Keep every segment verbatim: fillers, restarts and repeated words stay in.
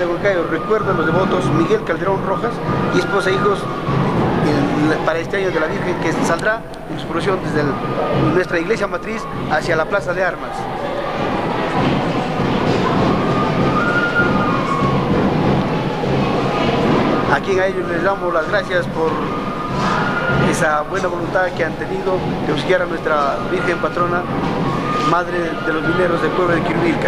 de Huancayo recuerda a los devotos Miguel Calderón Rojas y esposa e hijos en, para este año de la Virgen, que saldrá en su procesión desde el, nuestra iglesia matriz hacia la Plaza de Armas. A quien a ellos les damos las gracias por esa buena voluntad que han tenido de obsequiar a nuestra Virgen Patrona, Madre de los Mineros del pueblo de Quiruvilca.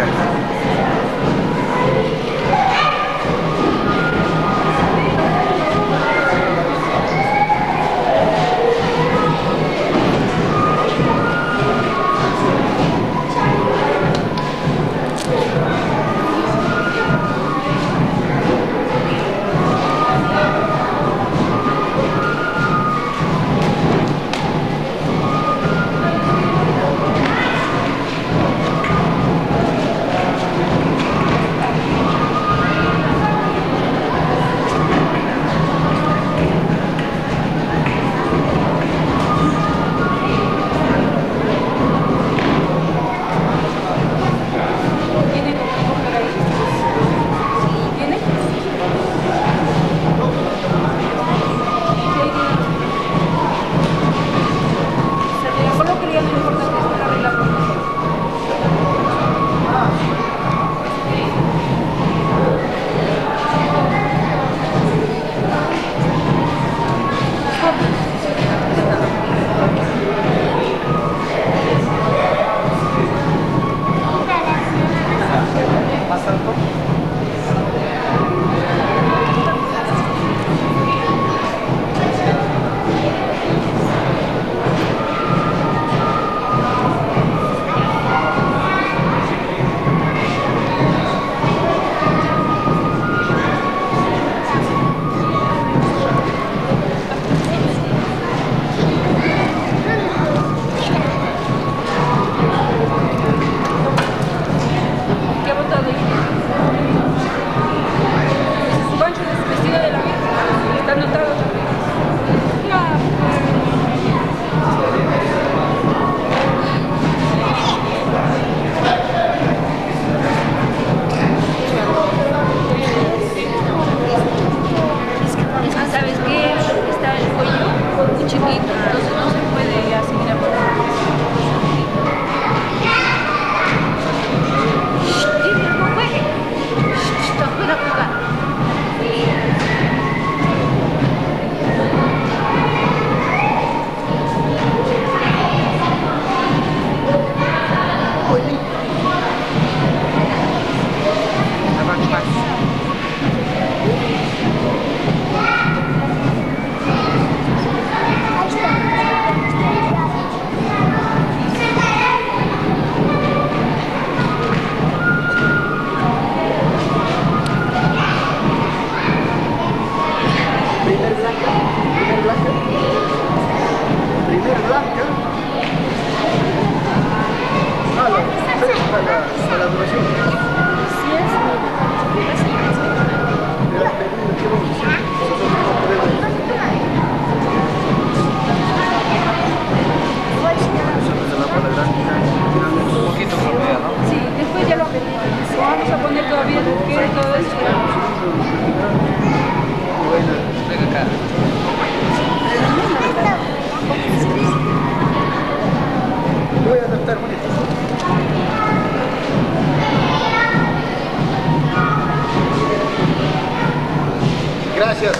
Gracias.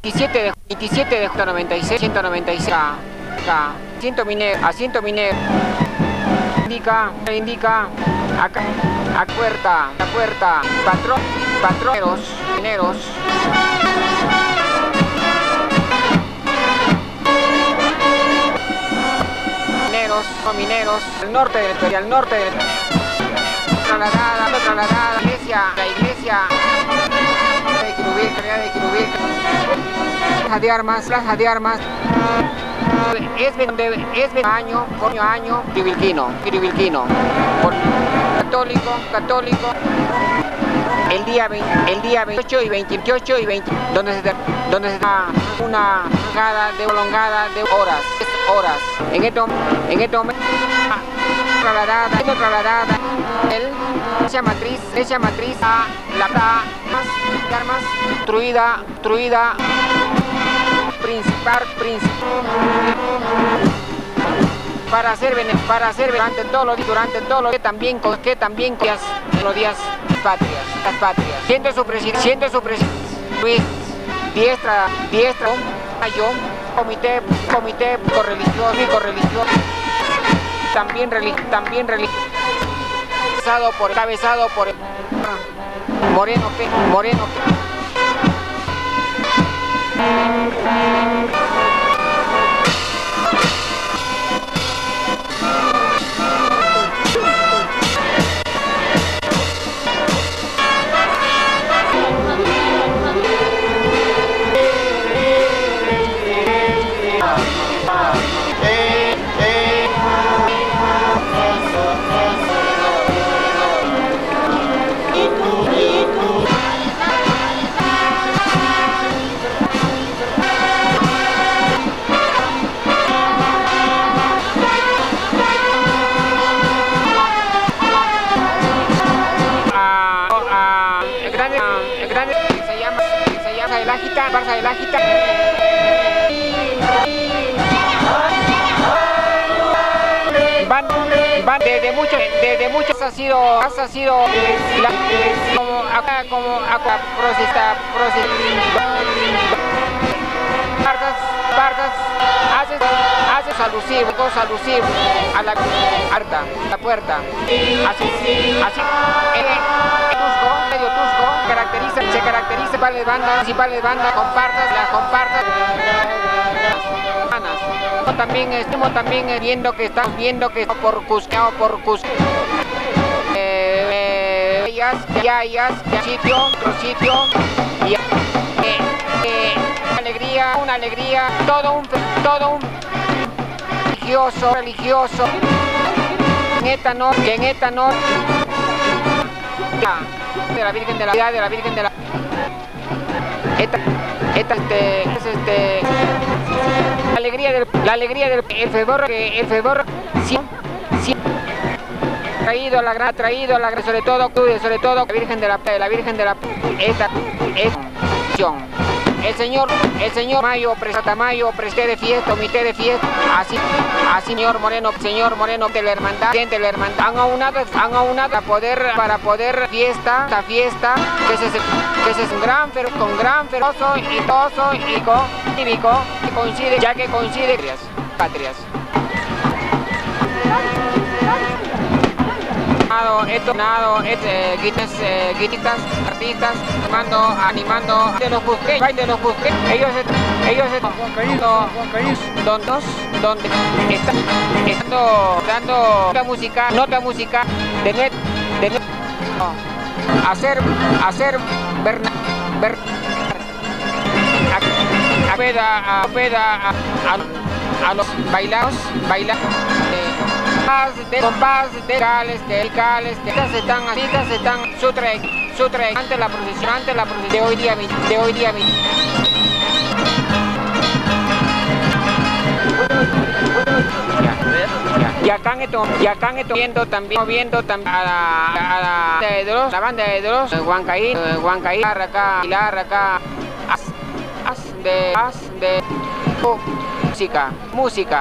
veintisiete de veintisiete de ciento noventa y seis, ciento noventa y seis, acá, asiento minero, asiento minero, indica, indica, acá, a puerta, a puerta, patrón, patroneros, mineros, mineros, mineros, al norte del, al norte del, trasladada, trasladada, iglesia, la iglesia, de Quirubí, de Quirubí, plaza de armas, plaza de armas, es es año, coño año, Quiribilquino, Quiribilquino, por católico, católico, el día veinte, el día veintiocho y veintiocho y veinte, donde se donde se da una prolongada de prolongada de horas, horas, en este en este momento trasladada, trasladada, el iglesia matriz, iglesia matriz a la plaza de armas, construida, construida, principal, principal, para hacer para hacer durante todos los días, durante todos los días también con que también con los días patrias, las patrias. Siendo su presidente, siendo su presidente Luis Diestra, Diestra, yo, comité, comité correligioso, correligioso, también religioso, también religioso, cabezado por, cabezado por Moreno, Moreno. Barça de la Gita. Van, van desde muchos, desde muchos ha sido, ha sido la, como acá, como acá, procesa, procesa, barcas, barcas, haces, haces alusivo, cosa alusivo a la harta, la puerta, así, así, el Tusco, medio Tusco, caracteriza, se caracteriza principales bandas, principales bandas, compartas, las compartas, también estamos también viendo que estamos viendo que por Cusco, por Cusco, eh, ellas, ya, ellas, sitio, otro sitio, y eh, eh, alegría, una alegría, todo un, todo un religioso, religioso, en esta noche, en esta noche, de la Virgen de la de la Virgen de la esta esta este, es este la alegría del la alegría del el fervor que el fervor sí, sí, traído a la gran traído a la gran sobre todo sobre todo la Virgen de la de la Virgen de la esta es el señor el señor Mayo presta Mayo presté de fiesta comité de fiesta así así señor Moreno señor Moreno de la hermandad de la hermandad han aunado han aunado para poder para poder fiesta esta fiesta que se que se es un gran pero con gran ferozo y toso y con cívico que coincide ya que coincide patrias esto nado este guitas eh, guititas artistas animando animando de los busqué de los busqué ellos ellos están dondos donde están estando dando nota música nota música de net de net no, hacer hacer ver ver a, a peda a peda a, a, a los bailados bailar de compás de cales de cales de se están así se están su trek su trek ante la procesión ante la procesión de hoy día de hoy día y acá en esto y acá en esto viendo también viendo también a la, a la, de los, la banda de los Huancaí Huancaí acá Pilar acá as, as de as de oh, música música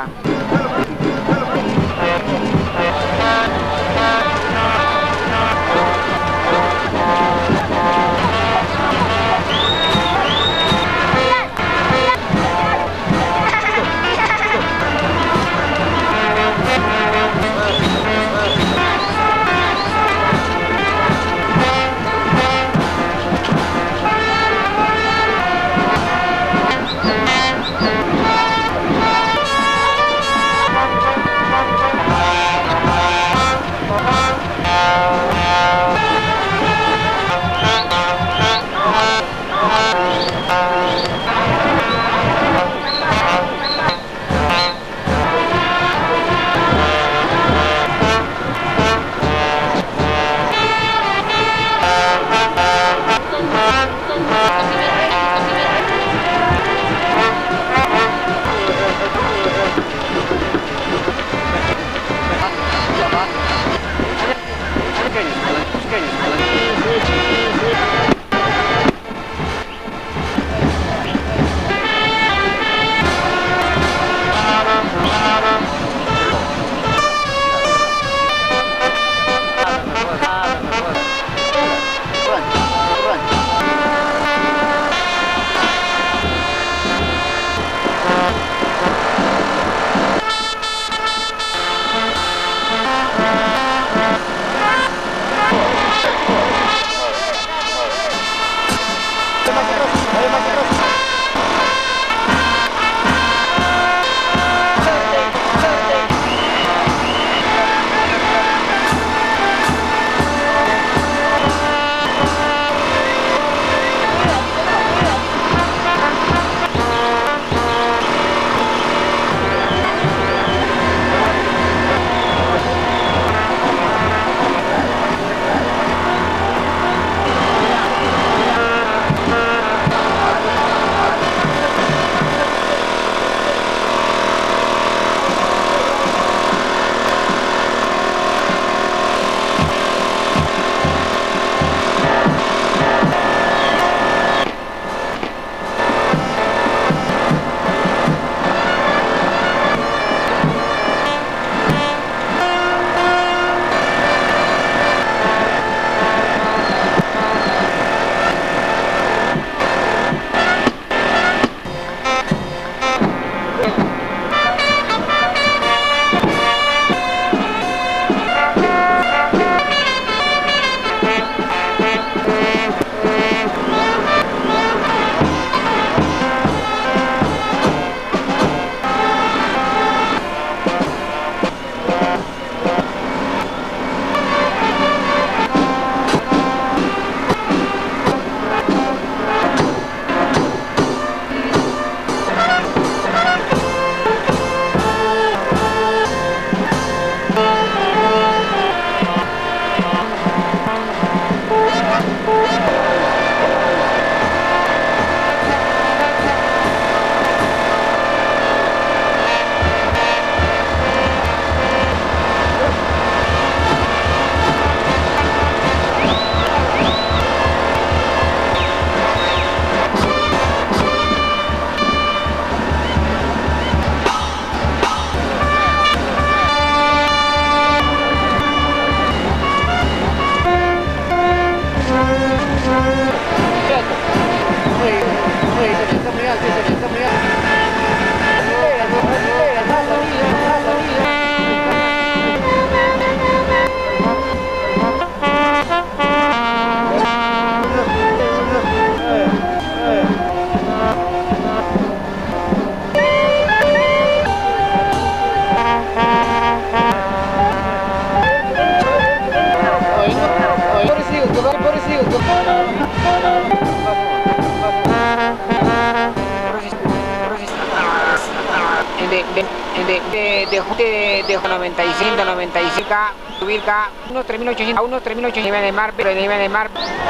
de, de, de, de, de, de, de noventa y cinco, noventa y cinco, subir acá, unos tres mil ochocientos, unos tres mil ochocientos nivel de mar, pero de nivel de mar.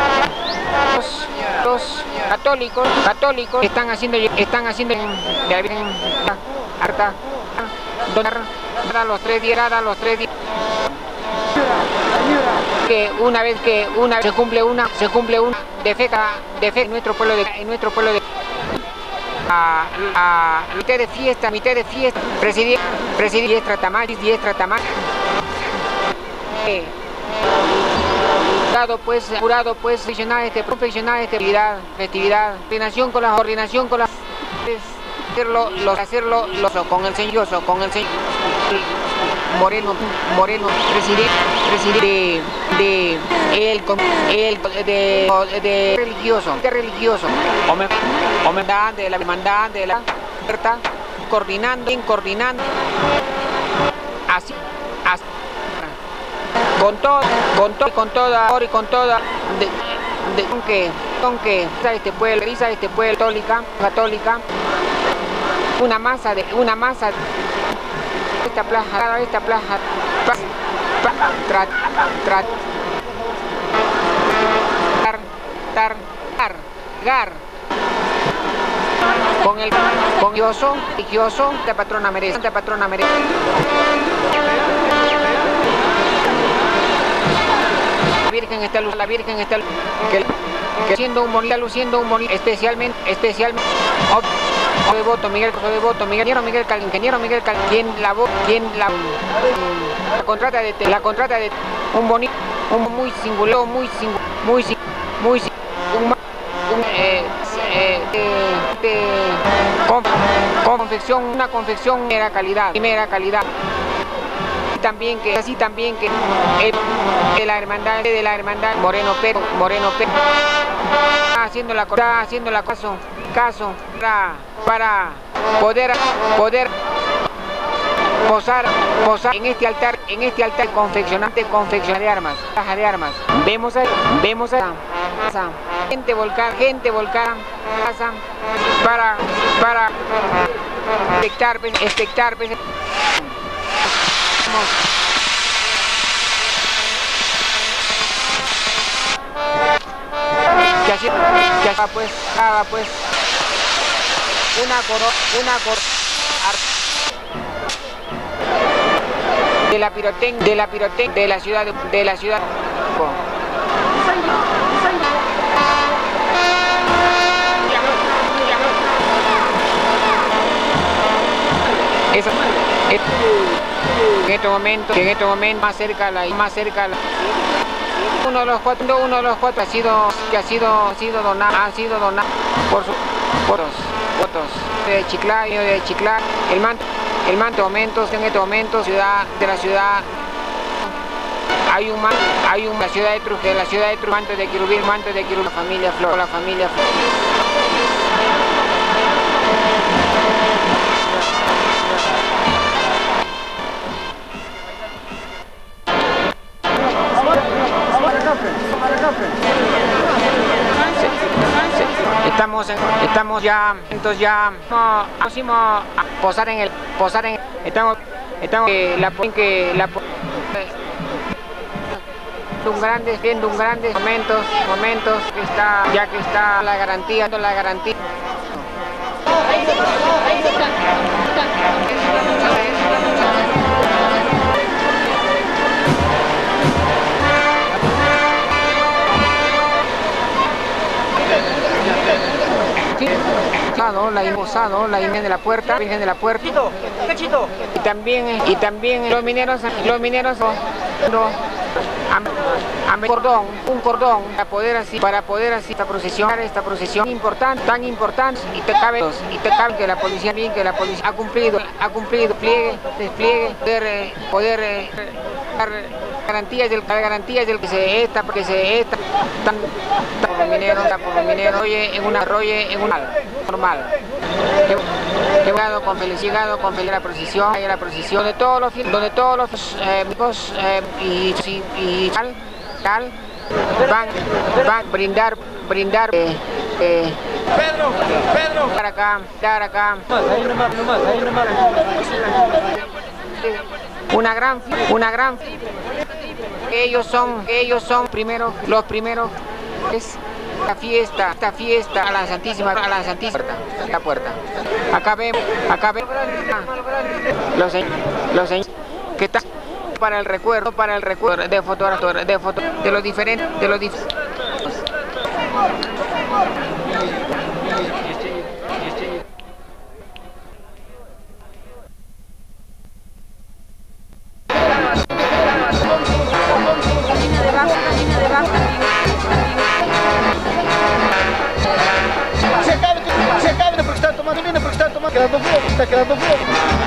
Los, los católicos, católicos están haciendo, están haciendo de la Virgen harta, donar a los tres días, a los tres días. Que una vez que una vez se cumple una, se cumple una defeca, defeca en nuestro pueblo de, en nuestro pueblo de a, a mitad de fiesta, mitad de fiesta, presidir, presidir diestra tamal, diestra tamal. Eh, jurado pues, jurado pues, profesional este, profesional este, festividad, festividad, coordinación con la coordinación con la hacerlo, los, hacerlo, los, con el señor, con el señor Moreno, Moreno, presidente, presidente de, de el, el de, de religioso, de religioso, hermandad de la hermandad de la libertad, coordinando, coordinando, así, así, con todo, con todo, con toda, y con toda, de, de, aunque, aunque este pueblo, este pueblo católica, católica, una masa de, una masa de, esta plaza, esta plaza, trat, trat, tar, tar, tar, gar, con el, con religioso, religioso, la patrona merece, la patrona merece. La Virgen está, la Virgen está, que, que siendo un bonito, luciendo un bonito, especialmente, especialmente. De voto, Miguel, de voto, Miguel, ingeniero Miguel Cal, ingeniero Miguel Cal, quien la quien la, la contrata de la contrata de un bonito, un muy singular, muy singular, muy muy un, un eh, eh, de, de con, confección, una confección de primera calidad, primera calidad. También que así también que eh, de la hermandad de la hermandad Moreno Pero, Moreno Pero, haciendo la haciendo la caso caso para, para poder, poder posar, posar en este altar, en este altar confeccionante, confeccionar de armas, caja de armas. Vemos a, vemos a, a gente volcada, gente volcada, pasa para, para expectar, expectar, que así, que así pues, haga pues una coro, una coro de la pirotec, de la pirotec, de la ciudad, de la ciudad. Eso, es, en este momento, en este momento más cerca la, más cerca la, uno de los cuatro, uno de los cuatro ha sido, que ha sido, sido donado, ha sido donado por sus votos, votos de Chiclayo, de Chiclayo, el manto, el manto aumentos en este momento, ciudad de la ciudad. Hay un manto, hay un la ciudad de Trujillo, de la ciudad de Trujillo, manto de Quirubí, manto de Quirubí, la familia Flor, la familia Flor. Estamos, en, estamos ya, entonces ya próximo a posar en el, posar en, estamos, estamos eh, la que la un grandes, viendo un grandes momentos, momentos que está, ya que está la garantía, la garantía. La posado, la imagen de la puerta, virgen de la puerta. Y también, y también los mineros, los mineros no, a, a cordón, un cordón para poder así, para poder así esta procesión, esta procesión importante, tan importante, y te cabe, y te cabe que la policía, bien que la policía ha cumplido, ha cumplido, pliegue, despliegue, poder, poder eh, dar garantías del, garantías del que se esta, porque se esta, tan, tan por los mineros, por los mineros, oye, en una roye, en una normal. He llegado con felicidad, con felicidad la procesión, hay la procesión de todos los, donde todos los eh, amigos eh, y, y, y tal, tal, van, van a brindar, brindar, eh, eh, Pedro, Pedro, para acá, para acá. Ahí nomás, nomás, ahí nomás. Una gran, una gran, ellos son, ellos son primero, los primeros, es la fiesta, esta fiesta a la Santísima, a la Santísima puerta, la puerta. Acá vemos, acá vemos los los que están para el recuerdo, para el recuerdo de fotógrafos, de foto, de los diferentes, de los diferentes. Está quedando fuego, está quedando fuego.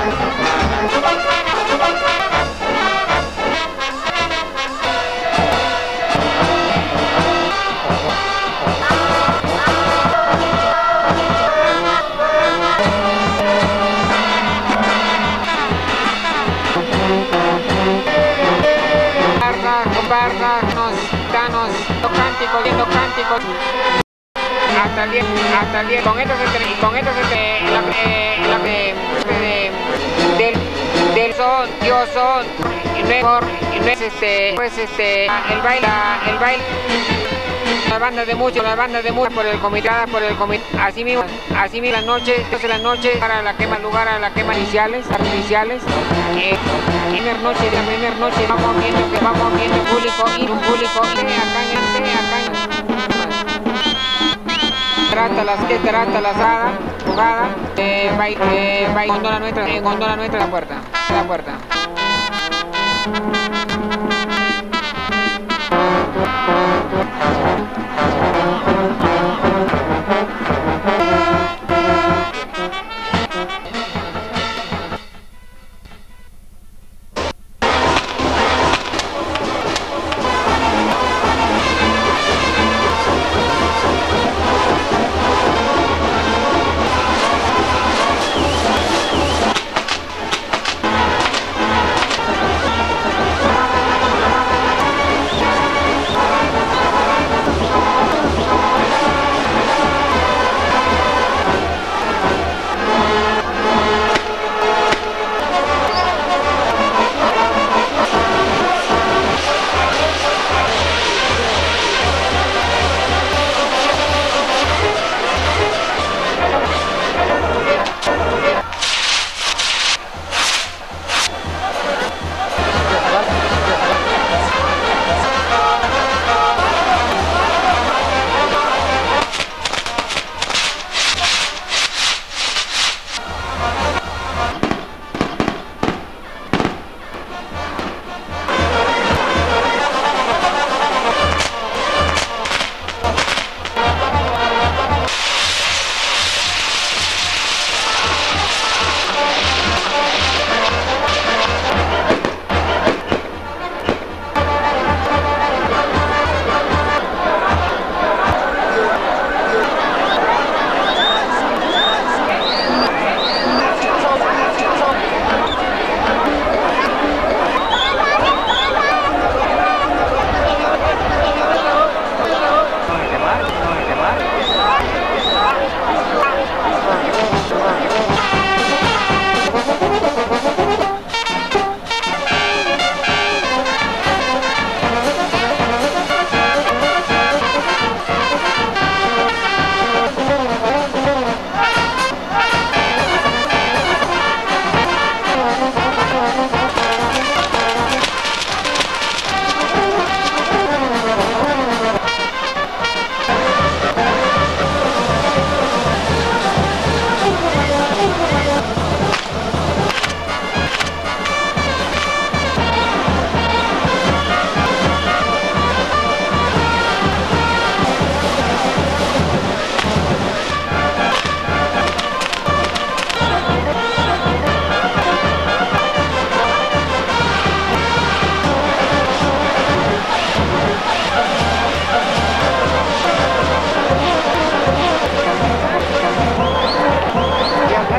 Compártanos, danos los cánticos, viendo cánticos. Hasta el día, hasta el día, con esto se con esto se la la de, de, del del son, yo son, y no es, y no es este, pues este, el baile, el baile, la banda de mucho, la banda de mucho por el comité, por el comité, así mismo, así mismo la noche, doce de la noche para la quema, lugar a la quema iniciales, artificiales, eh, primera noche, la primera noche vamos viendo que vamos viendo un público, y un público, y acá en acá en trata la trata la saga jugada eh, va eh, va gondola nuestra eh, gondola nuestra la puerta la puerta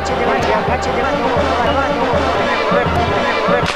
Machete, machete, machete, machete.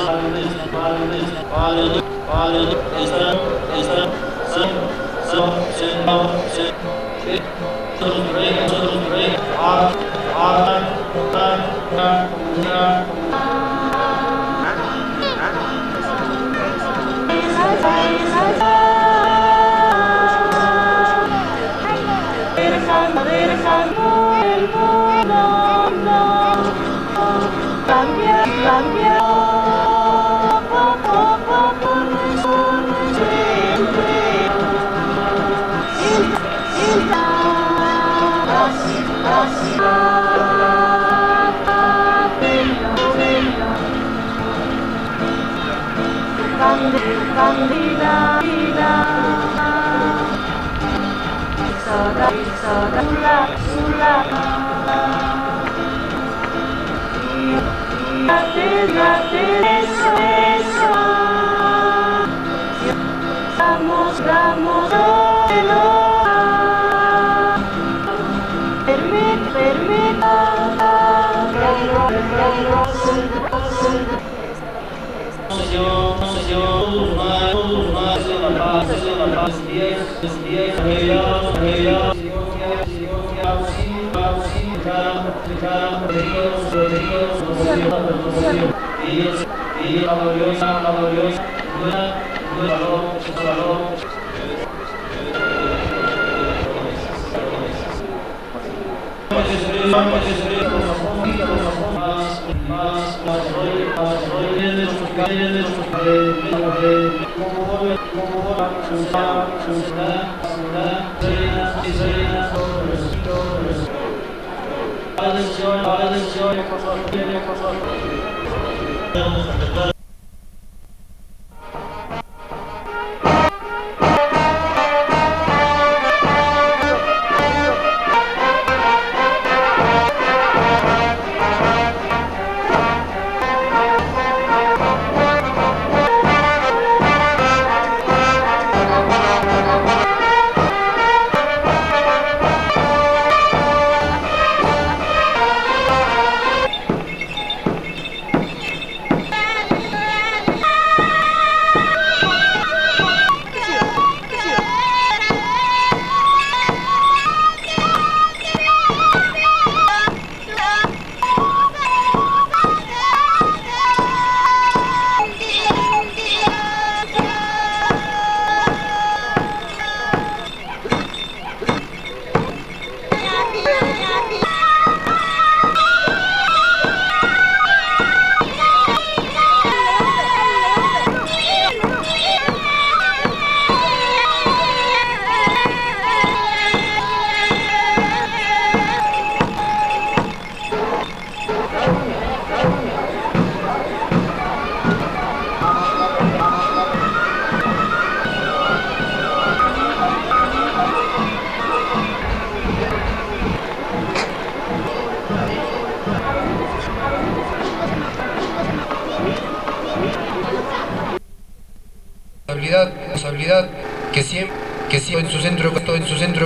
Responsabilidad que siempre, que siempre en su centro, todo en su centro,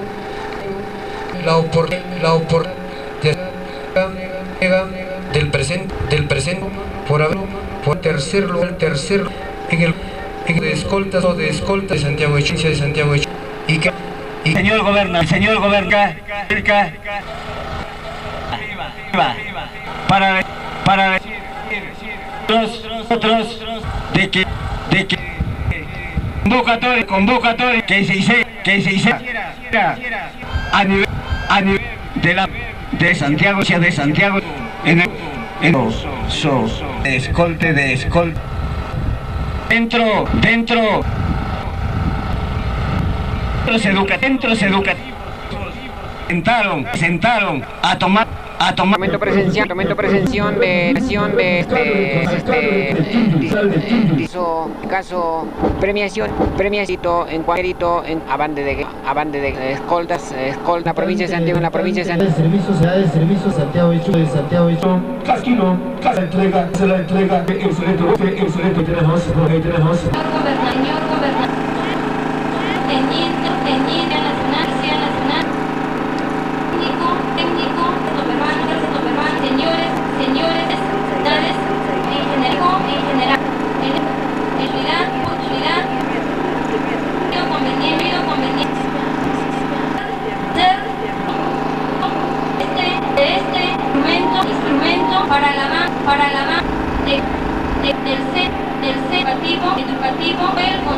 la opor, la opor, del presente, del presente, por haber, por tercerlo, el tercero, en el, en de escoltas o de escoltas de Santiago de Chile, de Santiago de Chile, y que, y señor gobernador, señor gobernador, para, para decir nosotros de que, de que convocatoria, convocatoria que se hice, que se hiciera a nivel, a nivel de la de Santiago, de Santiago, en el, en so, de escolte, de escolte, dentro, dentro, centros educativos, centros educativos, sentaron, sentaron a tomar, a tomar. Momento presencial, momento presencial de sesión de este, este, hizo caso premiación, premiacito en cuadrito en abande de abande de escoltas, escolta provincia de Santiago, en la provincia de Santiago. Servicio se da de servicio Santiago de Chile, Santiago de Chile. Casquino, casa entrega, se la entrega, excelente, excelente, tenemos, tenemos. Señor gobernador, teniente, teniente nacional, sea nacional, técnico, técnico, peruano, peruano, señores, señores, en general, en general.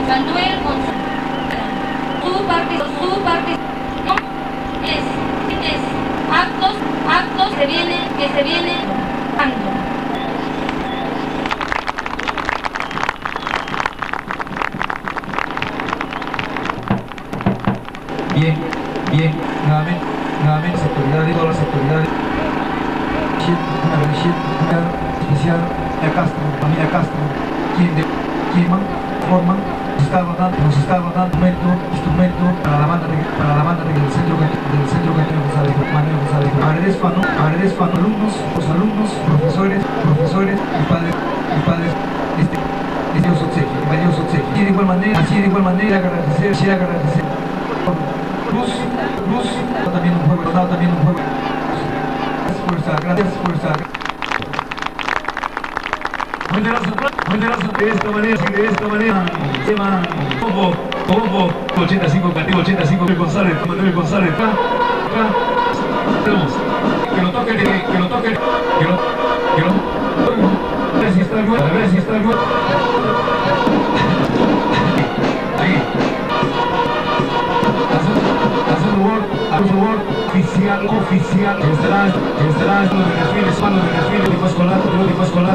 Manuel González. Su parte, su parte, no, es, es, actos, actos que viene, que se viene dando. Bien, bien, nuevamente, nuevamente las autoridades, todas las autoridades. Una visita especial a Castro, familia Castro, quien de quien forman, nos está dando, nos está dando instrumento, instrumento para la banda de, para la banda del centro del centro Manuel González, Manuel González. Agradezco a, agradezco a alumnos, los alumnos, profesores, profesores, y padres, y padres, este, este obsequio, valioso obsequio. Y de igual manera, así de igual manera agradecer, quisiera agradecer. Luz, luz, también un juego, también un juego. Fuerza, gracias, fuerza. De esta manera, de esta manera, se llama Combo, Combo, ochenta y cinco, Cativo, ochenta y cinco, Manuel González, Manuel González, acá, acá, tenemos, que lo toquen, que lo toquen, que lo, que lo, a ver si está el a ver si está el ahí. Por favor, oficial, oficial, que estará, que estará en los desfiles, manos de desfile, periódico escolar, periódico escolar.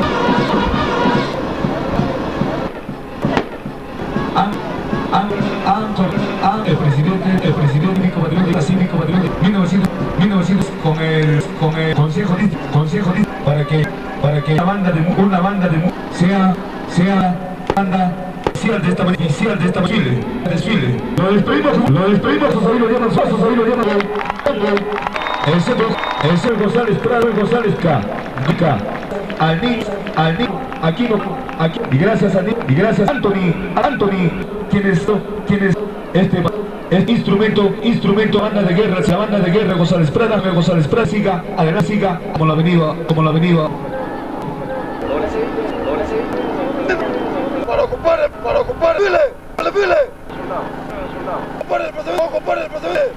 An, an, an, an, el presidente, el presidente cívico patriótico, cívico patriótico, mil novecientos, mil novecientos, con el, con el consejo, consejo, para que, para que una banda de, una banda de, sea, sea, banda oficial de esta oficial de esta desfile, desfile. Lo despedimos, lo despedimos, José lo llaman, José lo llaman el centro, el centro González Prado, González K, K, al niño, al niño, aquí no, aquí, y gracias a y gracias a Anthony, Anthony, quien es, quien es este, este instrumento, instrumento, banda de guerra, la banda de guerra González Prada, González Prada, siga, adelante, siga, como la avenida, como la avenida. Para ocupar, el, para ocupar el file, el file. Ocupar el procedimiento, ocupar el procedimiento.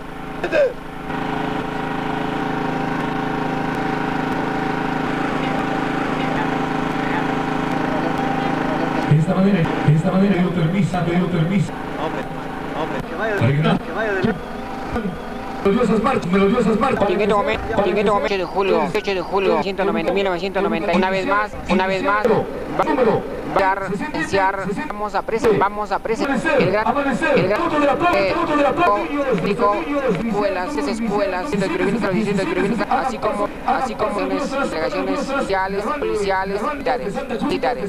De esta manera, de esta manera dio permiso, dio permiso. Hombre, hombre, que vaya de que vaya de Melodiosas marchas, melodiosas marchas. En este momento, en este momento de julio, ocho de julio, mil novecientos noventa, una vez más, una vez más, va iniciar, vamos a presentar, vamos a presentar el gran, el gran público, escuelas, escuelas, ciento jurídicas, ciento jurídicas, así como, así como delegaciones sociales, policiales, militares, militares.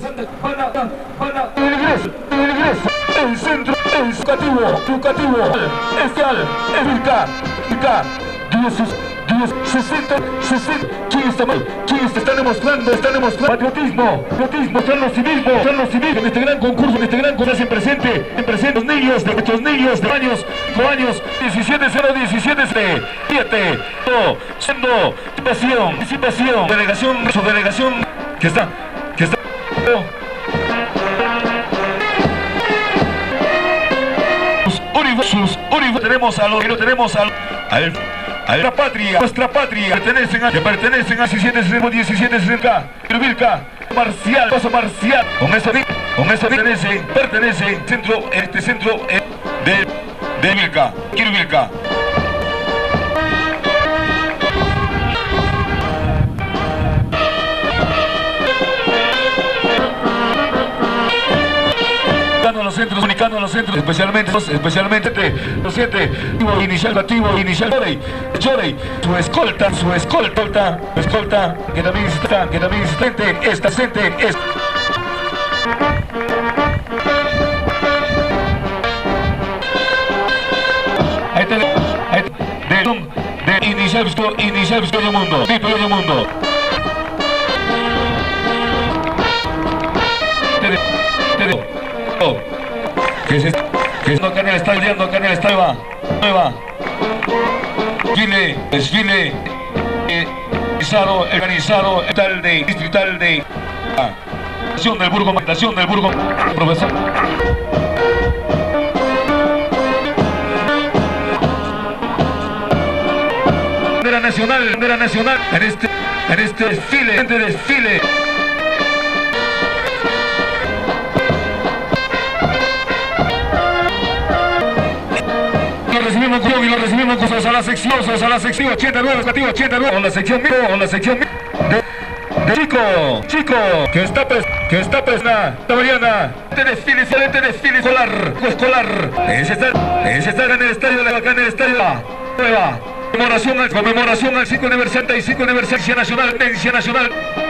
El centro educativo, educativo, especial, Evilca, Evilca, diez, diez, sesenta, sesenta, ¿quién está mal? ¿Quién está demostrando? Está demostrando patriotismo, patriotismo, mostrando civismo, mostrando civismo en este gran concurso, en este gran concurso, hacen presente, en presente los niños, de nuestros niños de años, cinco años, diecisiete cero diecisiete siete, todo, siendo participación, participación, delegación, su delegación, que está, que está, sus Uribe, tenemos a los que no tenemos al, al, a la patria, nuestra patria, pertenecen a, que pertenecen a diecisiete diecisiete Vilca, marcial, paso marcial, con esa con esa pertenece, pertenece centro, este centro eh, de, de Vilca, quiero Vilca. Los centros, comunicando a los centros, especialmente, especialmente los siete, inicial, activo, inicial, Jorey, Jorey, su escolta, su escolta, escolta, que también está, que también está, esta gente es. Ahí está, ahí está, de, de inicial, inicial, todo el mundo, todo el mundo. Que se que está acá en el estadio, acá en el estadio, va, nueva, desfile, desfile, eh, organizado, organizado, tal de, distrital de, ah, nación del Burgo, nación del Burgo, profesor. Bandera nacional, bandera nacional, en este, en este desfile, en este desfile. recibimos con y lo recibimos con a la sección, a la sección ochenta y nueve, educativo ochenta y nueve, con la sección con la sección de, de Chico, Chico, que está pres, que está presna, esta mañana, este desfile, excelente desfile escolar, escolar, ese está, ese está en el estadio, acá en el estadio, nueva, conmemoración al, conmemoración al cinco aniversario, y cinco aniversario nacional, tendencia nacional.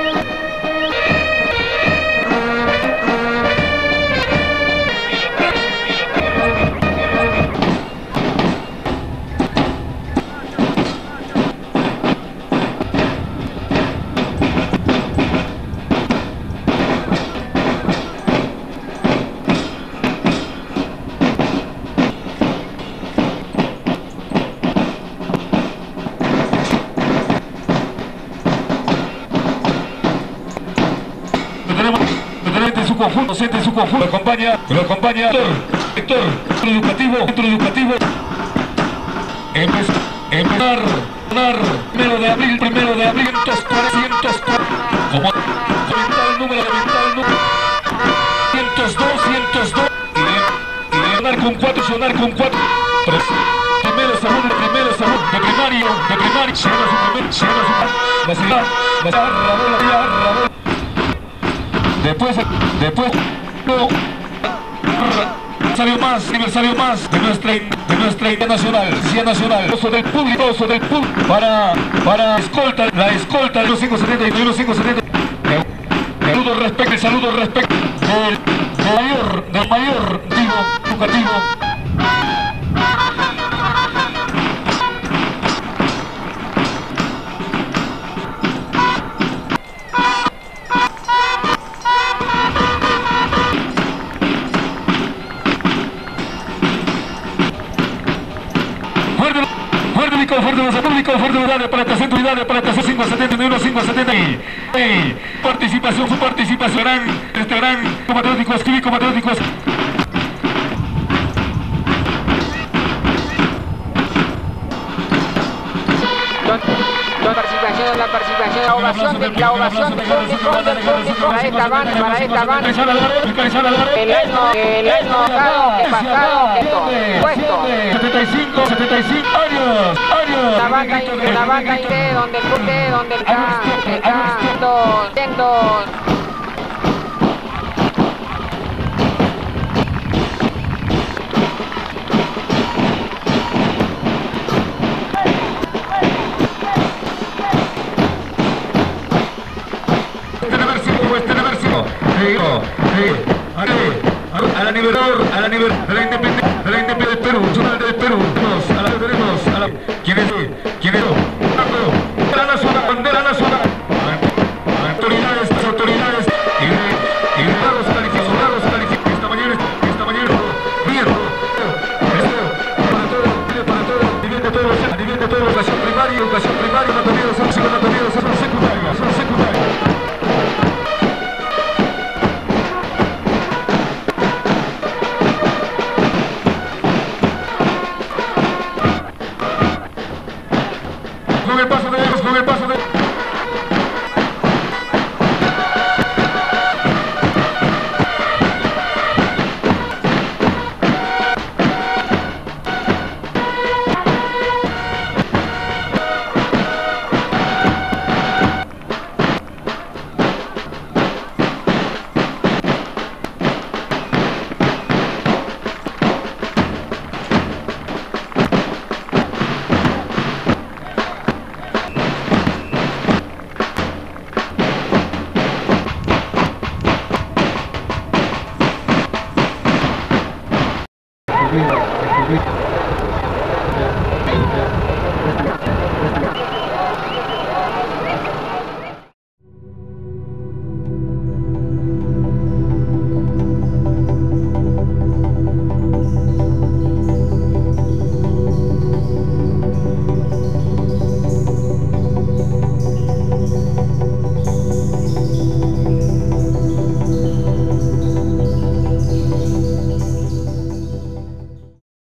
Conjunto, siente su conjunto, lo acompaña, lo acompaña, sector, sector educativo, centro educativo, empezar, empezar, primero de abril, primero de abril, cientos cuatrocientos, como aumentar el número, aumentar el número, cientos dos, cientos dos, y, y sonar con cuatro, sonar con cuatro, primero, segundo, primero, segundo, de primario, de primario, llega su primer, llega su, la ciudad, la ciudad, la ciudad, después, después, no, aniversario más, aniversario más de nuestra, de nuestra internacional, Policía Nacional, oso del público, oso del público, para, para escolta, la escolta de los cinco setenta y los cinco setenta. El saludo respecto, el saludo respecto del, del mayor, del mayor, digo, educativo. Fuerte los públicos, fuerte unidades para esta unidades para esta cinco setenta y uno, cinco setenta y participación, su participación, gran, este gran patrióticos, cívicos patrióticos. La participación, la participación, la ovación de la ovación del público, del público para esta banda, para esta banda. El año, el año pasado, que pasado, que puesto. setenta y cinco, setenta y cinco años, años. La banda, la banda de donde el público, donde el está, está siendo. Al aniversario, al aniversario de la independencia, de la independencia del Perú, nacional del Perú, a la tenemos, a la, ¿quién es? ¿Quién es? Bandera nacional, bandera nacional, autoridades, las autoridades, y de, y de los calificados, los calificados, esta mañana, esta mañana, viejo, esto, para todo, para todo, a nivel de todos, a nivel de todos, educación primaria, educación primaria, mantenidos, son mantenidos, son secundarios, son secundarios. Con el paso de ellos, con el paso de...